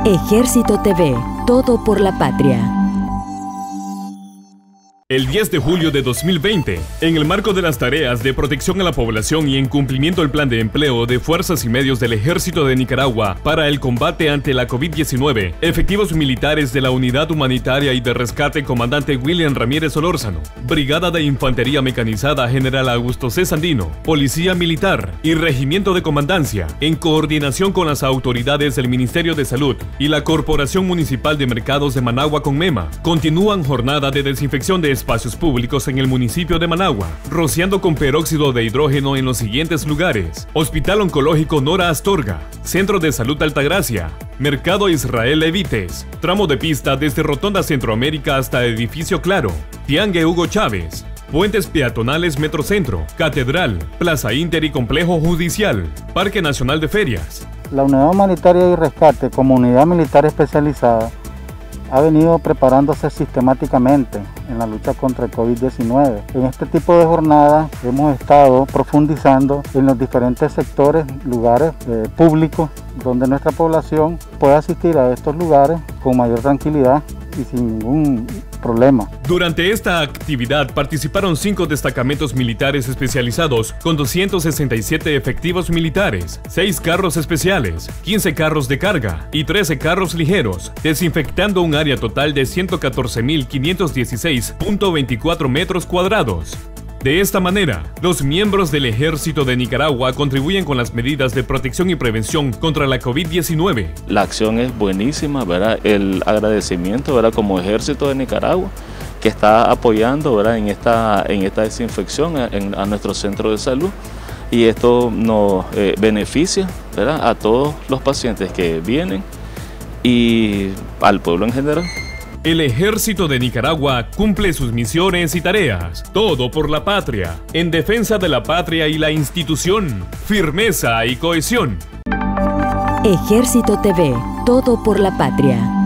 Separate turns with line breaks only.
Ejército TV, todo por la patria.
El 10 de julio de 2020, en el marco de las tareas de protección a la población y en cumplimiento del plan de empleo de fuerzas y medios del Ejército de Nicaragua para el combate ante la COVID-19, efectivos militares de la Unidad Humanitaria y de Rescate Comandante William Ramírez Solórzano, Brigada de Infantería Mecanizada General Augusto C. Sandino, Policía Militar y Regimiento de Comandancia, en coordinación con las autoridades del Ministerio de Salud y la Corporación Municipal de Mercados de Managua Conmema, continúan jornada de desinfección de espacios públicos en el municipio de Managua, rociando con peróxido de hidrógeno en los siguientes lugares: Hospital Oncológico Nora Astorga, Centro de Salud Altagracia, Mercado Israel Levites, tramo de pista desde Rotonda Centroamérica hasta Edificio Claro, Tiangue Hugo Chávez, puentes peatonales Metrocentro, Catedral, Plaza Inter y Complejo Judicial, Parque Nacional de Ferias.
La Unidad Humanitaria y Rescate, como unidad militar especializada, ha venido preparándose sistemáticamente en la lucha contra el COVID-19. En este tipo de jornadas hemos estado profundizando en los diferentes sectores, lugares públicos, donde nuestra población pueda asistir a estos lugares con mayor tranquilidad y sin ningún problema.
Durante esta actividad participaron 5 destacamentos militares especializados con 267 efectivos militares, 6 carros especiales, 15 carros de carga y 13 carros ligeros, desinfectando un área total de 114.516.24 metros cuadrados. De esta manera, los miembros del Ejército de Nicaragua contribuyen con las medidas de protección y prevención contra la COVID-19.
La acción es buenísima, ¿verdad? El agradecimiento, ¿verdad?, como Ejército de Nicaragua, que está apoyando, ¿verdad?, en esta desinfección a nuestro centro de salud, y esto nos beneficia, ¿verdad?, a todos los pacientes que vienen y al pueblo en general.
El Ejército de Nicaragua cumple sus misiones y tareas, todo por la patria, en defensa de la patria y la institución, firmeza y cohesión.
Ejército TV, todo por la patria.